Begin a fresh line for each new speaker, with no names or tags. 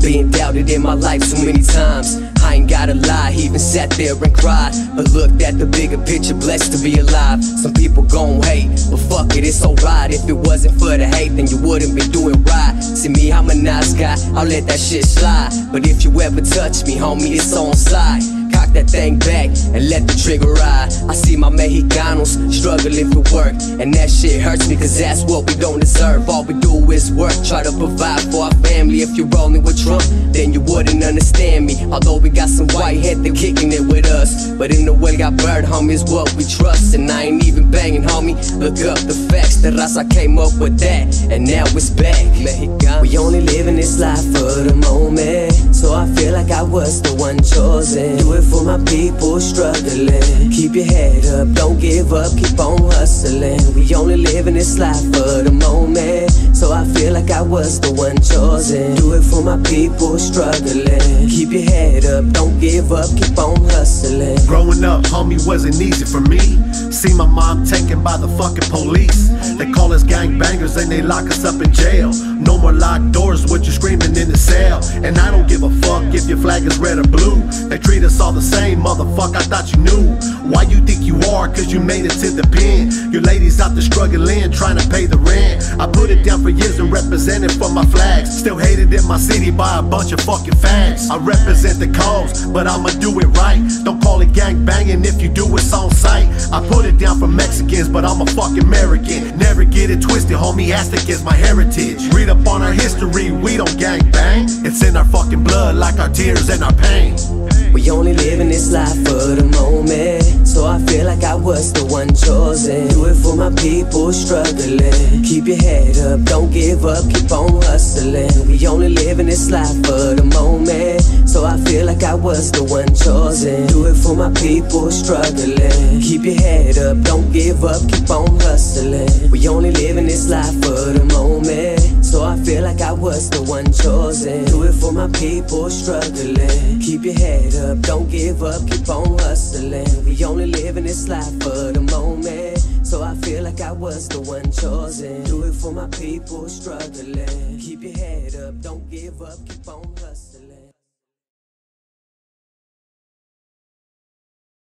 been doubted in my life so many times. I ain't gotta lie, even sat there and cried, but looked at the bigger picture, blessed to be alive. Some people gon' hate, but fuck it, it's alright. If it wasn't for the hate, then you wouldn't be doing right. See me, I'm a nice guy, I'll let that shit slide. But if you ever touch me, homie, it's on side. Cock that thing back and let the trigger ride. I see my Mexicanos struggling for work, and that shit hurts me, cause that's what we don't deserve. All we do is work, try to provide for our family. If you're rolling with Trump, then you wouldn't understand me. Although we got some white head, they're kicking it with us, but in the way got bird, homie, is what we trust. And I ain't even banging, homie, look up the facts. The raza came up with that, and now it's back. We only live in this life for the moment, so I feel like I was the one chosen. Do it for my people struggling. Keep your head up, don't give up, keep on hustling. We only live in this life for the moment, so I feel like I was the one chosen. Do it for my people struggling. Keep your head up, don't give up, keep on hustling.
Growing up, homie, wasn't easy for me. See my mom taken by the fucking police. They call us gangbangers and they lock us up in jail. No more locked doors, what you screaming in the cell. And I don't give a fuck if your flag is red or blue. They treat us all the same, motherfucker, I thought you knew. Why you think you are? Cause you made it to the pen. Your ladies out there struggling, trying to pay the rent. I put it down for years and represented for my flags. Still hated in my city by a bunch of fucking fags. I represent the cause, but I'ma do it right. Don't call it gang banging if you do it's on sight. I put it down for Mexicans, but I'm a fucking American. Never get it twisted, homie, Aztec is my heritage. Read up on our history, we don't gang bang. It's in our fucking blood like our tears and our pain.
We only live in this life for the moment, so I feel like I was the one chosen. Do it for my people struggling. Keep your head up, don't give up, keep on hustling. We only live in this life for the moment, so I feel like I was the one chosen. Do it for my people struggling. Keep your head up, don't give up, keep on hustling. We only live in this life for the moment, so I feel like I was the one chosen. Do it for my people struggling. Keep your head up, don't give up, keep on hustling. We only live in this life for the moment, so I feel like I was the one chosen. Do it for my people struggling. Keep your head up, don't give up, keep on